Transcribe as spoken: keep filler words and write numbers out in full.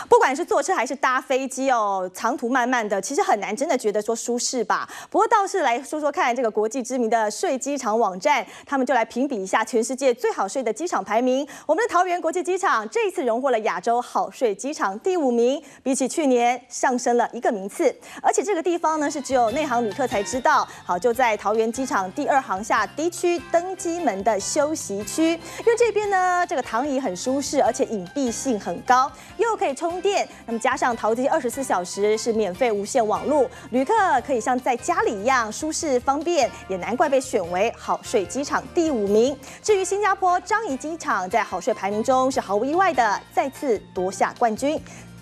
不管是坐车还是搭飞机哦，长途漫漫的，其实很难真的觉得说舒适吧。不过倒是来说说看，这个国际知名的睡机场网站，他们就来评比一下全世界最好睡的机场排名。我们的桃园国际机场这一次荣获了亚洲好睡机场第五名，比起去年上升了一个名次。而且这个地方呢是只有内行旅客才知道，好就在桃园机场第二航厦 D 区登机门的休息区，因为这边呢这个躺椅很舒适，而且隐蔽性很高，又可以充电。那么加上桃机二十四小时是免费无线网路，旅客可以像在家里一样舒适方便，也难怪被选为好睡机场第五名。至于新加坡樟宜机场在好睡排名中是毫无意外的再次夺下冠军。